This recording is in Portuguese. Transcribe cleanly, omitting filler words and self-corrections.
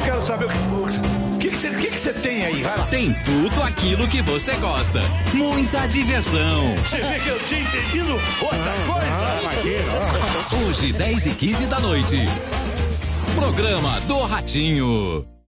quero saber o que você tem aí, vai lá. Tem tudo aquilo que você gosta. Muita diversão. Você vê que eu tinha entendido outra coisa. Imagina. Hoje, 10h15 da noite. Programa do Ratinho.